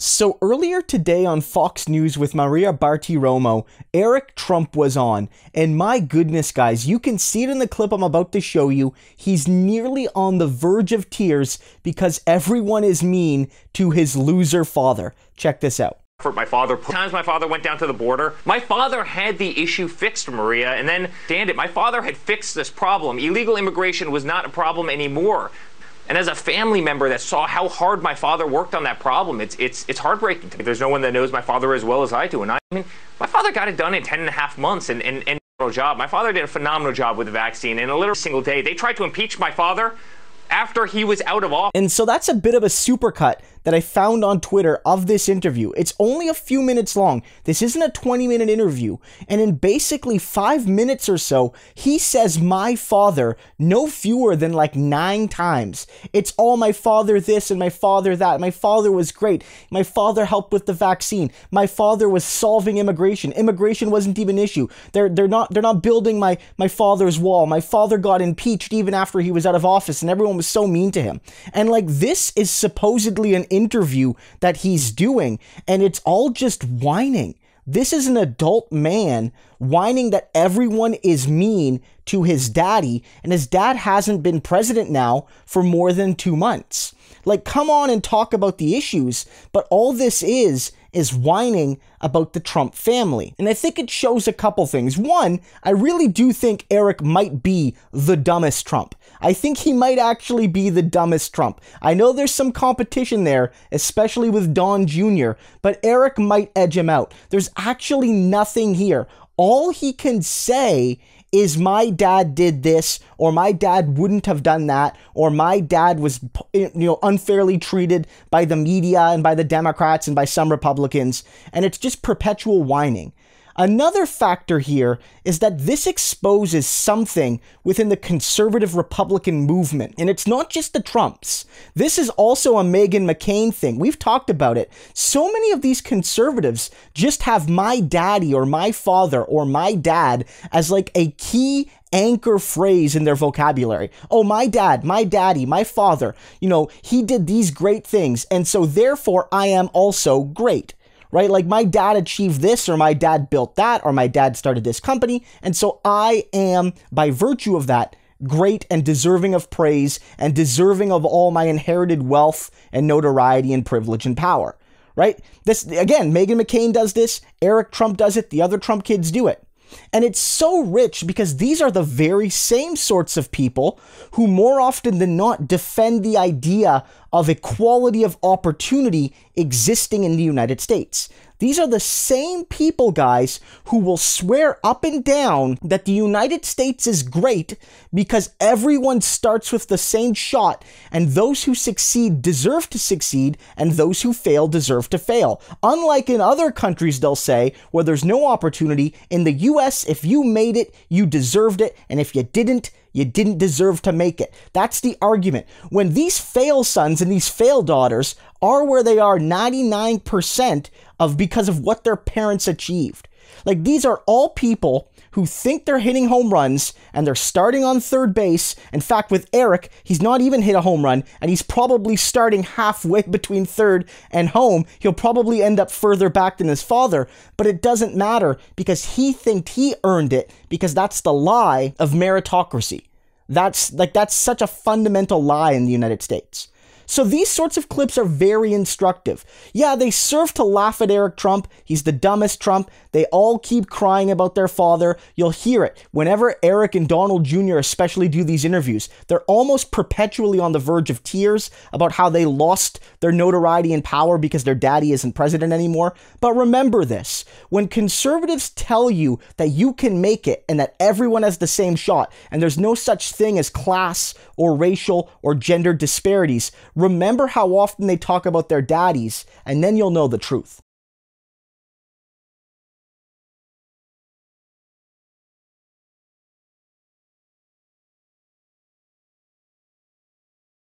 So earlier today on Fox News with Maria Bartiromo, Eric Trump was on, and my goodness guys, you can see it in the clip I'm about to show you. He's nearly on the verge of tears because everyone is mean to his loser father. Check this out. My father went down to the border. My father had the issue fixed, Maria, and then, stand it, my father had fixed this problem. Illegal immigration was not a problem anymore. And as a family member that saw how hard my father worked on that problem, it's heartbreaking to me. There's no one that knows my father as well as I do. And I mean, my father got it done in 10.5 months and job. My father did a phenomenal job with the vaccine. And a literal single day, they tried to impeach my father after he was out of office. And so that's a bit of a supercut that I found on Twitter of this interview. It's only a few minutes long. This isn't a 20-minute interview. And in basically 5 minutes or so, he says my father no fewer than like 9 times. It's all my father this and my father that. My father was great. My father helped with the vaccine. My father was solving immigration. Immigration wasn't even an issue. They're not building my father's wall. My father got impeached even after he was out of office and everyone was so mean to him. And like, this is supposedly an interview that he's doing, and it's all just whining. This is an adult man whining that everyone is mean to his daddy, and his dad hasn't been president now for more than 2 months. Like, come on and talk about the issues, but all this is whining about the Trump family. And I think it shows a couple things. One, I really do think Eric might be the dumbest Trump. I think he might actually be the dumbest Trump. I know there's some competition there, especially with Don Jr., but Eric might edge him out. There's actually nothing here. All he can say is my dad did this, or my dad wouldn't have done that, or my dad was, unfairly treated by the media and by the Democrats and by some Republicans, and it's just perpetual whining. Another factor here is that this exposes something within the conservative Republican movement. And it's not just the Trumps. This is also a Meghan McCain thing. We've talked about it. So many of these conservatives just have my daddy or my father or my dad as like a key anchor phrase in their vocabulary. Oh, my dad, my daddy, my father, he did these great things. And so therefore I am also great. Right? Like, my dad achieved this, or my dad built that, or my dad started this company. And so I am, by virtue of that, great and deserving of praise and deserving of all my inherited wealth and notoriety and privilege and power. Right? This, again, Meghan McCain does this. Eric Trump does it. The other Trump kids do it. And it's so rich because these are the very same sorts of people who more often than not defend the idea of equality of opportunity existing in the United States. These are the same people, guys, who will swear up and down that the United States is great because everyone starts with the same shot, and those who succeed deserve to succeed, and those who fail deserve to fail. Unlike in other countries, they'll say, where there's no opportunity, in the US, if you made it, you deserved it, and if you didn't deserve to make it. That's the argument. When these fail sons and these fail daughters are where they are 99% of because of what their parents achieved. Like, these are all people who think they're hitting home runs and they're starting on third base. In fact, with Eric, he's not even hit a home run and he's probably starting halfway between third and home. He'll probably end up further back than his father, but it doesn't matter because he thinks he earned it, because that's the lie of meritocracy. That's such a fundamental lie in the United States. So these sorts of clips are very instructive. Yeah, they serve to laugh at Eric Trump. He's the dumbest Trump. They all keep crying about their father. You'll hear it. Whenever Eric and Donald Jr. especially do these interviews, they're almost perpetually on the verge of tears about how they lost their notoriety and power because their daddy isn't president anymore. But remember this, when conservatives tell you that you can make it and that everyone has the same shot and there's no such thing as class or racial or gender disparities, remember how often they talk about their daddies, and then you'll know the truth.